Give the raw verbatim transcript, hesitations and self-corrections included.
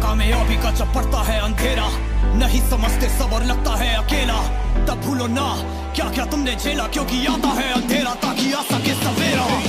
रास्ता में अभी का जब पड़ता है अंधेरा, नहीं समझते सब और लगता है अकेला, तब भूलो ना क्या क्या तुमने झेला, क्योंकि आता है अंधेरा ताकि आ सके सवेरा।